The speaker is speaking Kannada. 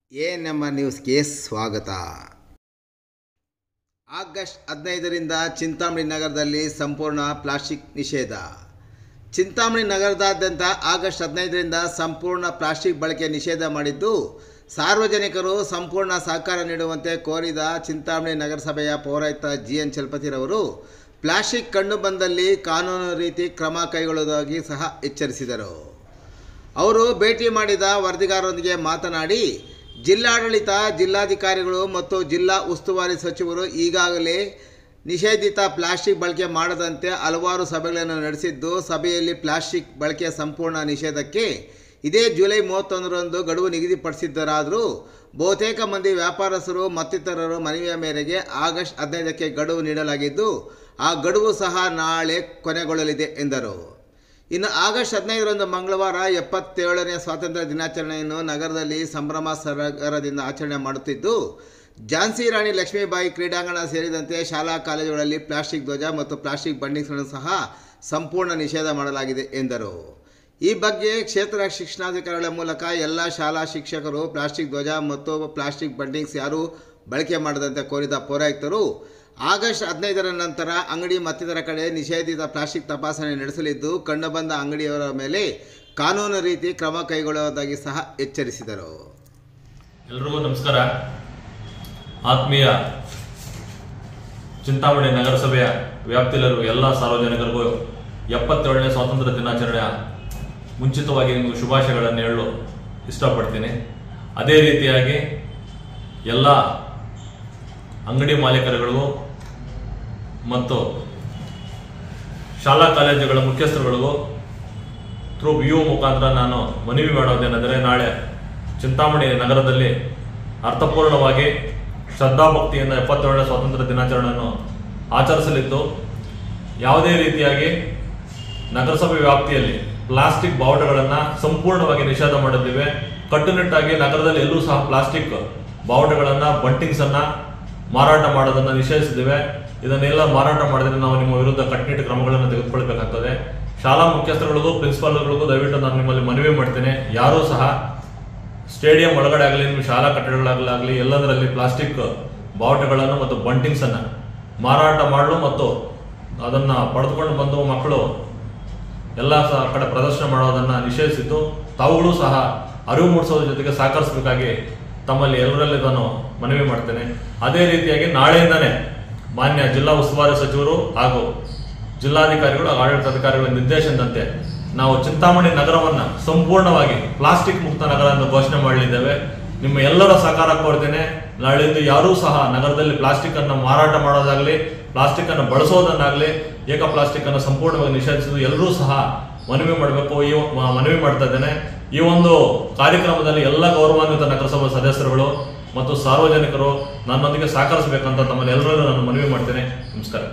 ಎಎನ್ಎಂಆರ್ ನ್ಯೂಸ್ಗೆ ಸ್ವಾಗತ. ಆಗಸ್ಟ್ 15ರಿಂದ ಚಿಂತಾಮಣಿ ನಗರದಲ್ಲಿ ಸಂಪೂರ್ಣ ಪ್ಲಾಸ್ಟಿಕ್ ನಿಷೇಧ. ಚಿಂತಾಮಣಿ ನಗರದಾದ್ಯಂತ ಆಗಸ್ಟ್ 15ರಿಂದ ಸಂಪೂರ್ಣ ಪ್ಲಾಸ್ಟಿಕ್ ಬಳಕೆ ನಿಷೇಧ ಮಾಡಿದ್ದು, ಸಾರ್ವಜನಿಕರು ಸಂಪೂರ್ಣ ಸಹಕಾರ ನೀಡುವಂತೆ ಕೋರಿದ ಚಿಂತಾಮಣಿ ನಗರಸಭೆಯ ಪೌರಾಯುಕ್ತ ಜಿಎನ್ ಚಲಪತಿರವರು ಪ್ಲಾಸ್ಟಿಕ್ ಕಂಡು ಬಂದಲ್ಲಿ ಕಾನೂನು ರೀತಿ ಕ್ರಮ ಕೈಗೊಳ್ಳುವುದಾಗಿ ಸಹ ಎಚ್ಚರಿಸಿದರು. ಅವರು ಭೇಟಿ ಮಾಡಿದ ವರದಿಗಾರರೊಂದಿಗೆ ಮಾತನಾಡಿ, ಜಿಲ್ಲಾಡಳಿತ, ಜಿಲ್ಲಾಧಿಕಾರಿಗಳು ಮತ್ತು ಜಿಲ್ಲಾ ಉಸ್ತುವಾರಿ ಸಚಿವರು ಈಗಾಗಲೇ ನಿಷೇಧಿತ ಪ್ಲಾಸ್ಟಿಕ್ ಬಳಕೆ ಮಾಡದಂತೆ ಹಲವಾರು ಸಭೆಗಳನ್ನು ನಡೆಸಿದ್ದು, ಸಭೆಯಲ್ಲಿ ಪ್ಲಾಸ್ಟಿಕ್ ಬಳಕೆಯ ಸಂಪೂರ್ಣ ನಿಷೇಧಕ್ಕೆ ಇದೇ ಜುಲೈ 31ರಂದು ಗಡುವು ನಿಗದಿಪಡಿಸಿದ್ದರಾದರೂ ಬಹುತೇಕ ಮಂದಿ ವ್ಯಾಪಾರಸ್ಥರು ಮತ್ತಿತರರ ಮನವಿಯ ಮೇರೆಗೆ ಆಗಸ್ಟ್ 15ಕ್ಕೆ ಗಡುವು ನೀಡಲಾಗಿದ್ದು, ಆ ಗಡುವು ಸಹ ನಾಳೆ ಕೊನೆಗೊಳ್ಳಲಿದೆ ಎಂದರು. ಇನ್ನು ಆಗಸ್ಟ್ 15ರಂದು ಮಂಗಳವಾರ 77ನೇ ಸ್ವಾತಂತ್ರ್ಯ ದಿನಾಚರಣೆಯನ್ನು ನಗರದಲ್ಲಿ ಸಂಭ್ರಮ ಸಡಗರದಿಂದ ಆಚರಣೆ ಮಾಡುತ್ತಿದ್ದು, ಝಾನ್ಸಿ ರಾಣಿ ಲಕ್ಷ್ಮೀಬಾಯಿ ಕ್ರೀಡಾಂಗಣ ಸೇರಿದಂತೆ ಶಾಲಾ ಕಾಲೇಜುಗಳಲ್ಲಿ ಪ್ಲಾಸ್ಟಿಕ್ ಧ್ವಜ ಮತ್ತು ಪ್ಲಾಸ್ಟಿಕ್ ಬಂಡಿಂಗ್ಸ್ಗಳನ್ನು ಸಹ ಸಂಪೂರ್ಣ ನಿಷೇಧ ಮಾಡಲಾಗಿದೆ ಎಂದರು. ಈ ಬಗ್ಗೆ ಕ್ಷೇತ್ರ ಶಿಕ್ಷಣಾಧಿಕಾರಿಗಳ ಮೂಲಕ ಎಲ್ಲ ಶಾಲಾ ಶಿಕ್ಷಕರು ಪ್ಲಾಸ್ಟಿಕ್ ಧ್ವಜ ಮತ್ತು ಪ್ಲಾಸ್ಟಿಕ್ ಬಂಡಿಂಗ್ಸ್ ಯಾರೂ ಬಳಕೆ ಮಾಡದಂತೆ ಕೋರಿದ ಪೌರಾಯುಕ್ತರು ಆಗಸ್ಟ್ 15ರ ನಂತರ ಅಂಗಡಿ ಮತ್ತಿತರ ಕಡೆ ನಿಷೇಧಿತ ಪ್ಲಾಸ್ಟಿಕ್ ತಪಾಸಣೆ ನಡೆಸಲಿದ್ದು, ಕಂಡುಬಂದ ಅಂಗಡಿಯವರ ಮೇಲೆ ಕಾನೂನು ರೀತಿ ಕ್ರಮ ಕೈಗೊಳ್ಳುವುದಾಗಿ ಸಹ ಎಚ್ಚರಿಸಿದರು. ಎಲ್ರಿಗೂ ನಮಸ್ಕಾರ. ಆತ್ಮೀಯ ಚಿಂತಾಮಣಿ ನಗರಸಭೆಯ ವ್ಯಾಪ್ತಿಯಲ್ಲಿರುವ ಎಲ್ಲ ಸಾರ್ವಜನಿಕರಿಗೂ 77ನೇ ಸ್ವಾತಂತ್ರ್ಯ ದಿನಾಚರಣೆಯ ಮುಂಚಿತವಾಗಿ ನಿಮಗೆ ಶುಭಾಶಯಗಳನ್ನು ಹೇಳಲು ಇಷ್ಟಪಡ್ತೀನಿ. ಅದೇ ರೀತಿಯಾಗಿ ಎಲ್ಲ ಅಂಗಡಿ ಮಾಲೀಕರುಗಳಿಗೂ ಮತ್ತು ಶಾಲಾ ಕಾಲೇಜುಗಳ ಮುಖ್ಯಸ್ಥರುಗಳಿಗೂ ಥ್ರೂ ವಿಒ ಮುಖಾಂತರ ನಾನು ಮನವಿ ಮಾಡೋದೇನೆಂದರೆ, ನಾಳೆ ಚಿಂತಾಮಣಿ ನಗರದಲ್ಲಿ ಅರ್ಥಪೂರ್ಣವಾಗಿ ಶ್ರದ್ಧಾಭಕ್ತಿಯಿಂದ 77ನೇ ಸ್ವಾತಂತ್ರ್ಯ ದಿನಾಚರಣೆಯನ್ನು ಆಚರಿಸಲಿದ್ದು, ಯಾವುದೇ ರೀತಿಯಾಗಿ ನಗರಸಭೆ ವ್ಯಾಪ್ತಿಯಲ್ಲಿ ಪ್ಲಾಸ್ಟಿಕ್ ಬಾವುಟಗಳನ್ನು ಸಂಪೂರ್ಣವಾಗಿ ನಿಷೇಧ ಮಾಡಿದ್ದೇವೆ. ಕಟ್ಟುನಿಟ್ಟಾಗಿ ನಗರದಲ್ಲಿ ಎಲ್ಲೂ ಸಹ ಪ್ಲಾಸ್ಟಿಕ್ ಬಾವುಟಗಳನ್ನು, ಬಂಟಿಂಗ್ಸನ್ನು ಮಾರಾಟ ಮಾಡೋದನ್ನು ನಿಷೇಧಿಸಿದ್ದೇವೆ. ಇದನ್ನೆಲ್ಲ ಮಾರಾಟ ಮಾಡಿದ್ರೆ ನಾವು ನಿಮ್ಮ ವಿರುದ್ಧ ಕಟ್ಟುನಿಟ್ಟು ಕ್ರಮಗಳನ್ನು ತೆಗೆದುಕೊಳ್ಬೇಕಾಗ್ತದೆ. ಶಾಲಾ ಮುಖ್ಯಸ್ಥರುಗಳಿಗೂ ಪ್ರಿನ್ಸಿಪಾಲ್ಗಳಿಗೂ ದಯವಿಟ್ಟು ನಾನು ನಿಮ್ಮಲ್ಲಿ ಮನವಿ ಮಾಡ್ತೇನೆ, ಯಾರೂ ಸಹ ಸ್ಟೇಡಿಯಂ ಒಳಗಡೆ ಆಗಲಿ, ನಿಮ್ಮ ಶಾಲಾ ಕಟ್ಟಡಗಳಾಗಲಿ ಎಲ್ಲದರಲ್ಲಿ ಪ್ಲಾಸ್ಟಿಕ್ ಬಾವುಟಗಳನ್ನು ಮತ್ತು ಬಂಟಿಂಗ್ಸನ್ನು ಮಾರಾಟ ಮಾಡಲು ಮತ್ತು ಅದನ್ನು ಪಡೆದುಕೊಂಡು ಬಂದು ಮಕ್ಕಳು ಎಲ್ಲ ಸಹ ಕಡೆ ಪ್ರದರ್ಶನ ಮಾಡೋದನ್ನು ನಿಷೇಧಿಸಿದ್ದು, ತಾವುಗಳು ಸಹ ಅರಿವು ಮೂಡಿಸೋದ್ರ ಜೊತೆಗೆ ಸಹಕರಿಸಬೇಕಾಗಿ ತಮ್ಮಲ್ಲಿ ಎಲ್ಲರಲ್ಲಿ ನಾನು ಮನವಿ ಮಾಡ್ತೇನೆ. ಅದೇ ರೀತಿಯಾಗಿ ನಾಳೆಯಿಂದನೇ ಮಾನ್ಯ ಜಿಲ್ಲಾ ಉಸ್ತುವಾರಿ ಸಚಿವರು ಹಾಗೂ ಜಿಲ್ಲಾಧಿಕಾರಿಗಳು, ಆಡಳಿತಾಧಿಕಾರಿಗಳ ನಿರ್ದೇಶನದಂತೆ ನಾವು ಚಿಂತಾಮಣಿ ನಗರವನ್ನು ಸಂಪೂರ್ಣವಾಗಿ ಪ್ಲಾಸ್ಟಿಕ್ ಮುಕ್ತ ನಗರ ಎಂದು ಘೋಷಣೆ ಮಾಡಲಿದ್ದೇವೆ. ನಿಮ್ಮ ಎಲ್ಲರ ಸಹಕಾರ ಕೋರ್ತೇನೆ. ನಾಳೆಯಿಂದ ಯಾರೂ ಸಹ ನಗರದಲ್ಲಿ ಪ್ಲಾಸ್ಟಿಕ್ ಅನ್ನು ಮಾರಾಟ ಮಾಡೋದಾಗಲಿ, ಪ್ಲಾಸ್ಟಿಕ್ ಅನ್ನು ಬಳಸೋದನ್ನಾಗಲಿ, ಏಕ ಪ್ಲಾಸ್ಟಿಕ್ ಅನ್ನು ಸಂಪೂರ್ಣವಾಗಿ ನಿಷೇಧಿಸಿದ್ದು ಎಲ್ಲರೂ ಸಹ ಮನವಿ ಮಾಡಬೇಕು. ಮನವಿ ಮಾಡ್ತಾ ಇದ್ದೇನೆ. ಈ ಒಂದು ಕಾರ್ಯಕ್ರಮದಲ್ಲಿ ಎಲ್ಲ ಗೌರವಾನ್ವಿತ ನಗರಸಭಾ ಸದಸ್ಯರುಗಳು ಮತ್ತು ಸಾರ್ವಜನಿಕರು ನನ್ನೊಂದಿಗೆ ಸಹಕರಿಸಬೇಕಂತ ತಮ್ಮಲ್ಲಿ ಎಲ್ಲರಲ್ಲೂ ನಾನು ಮನವಿ ಮಾಡ್ತೇನೆ. ನಮಸ್ಕಾರ.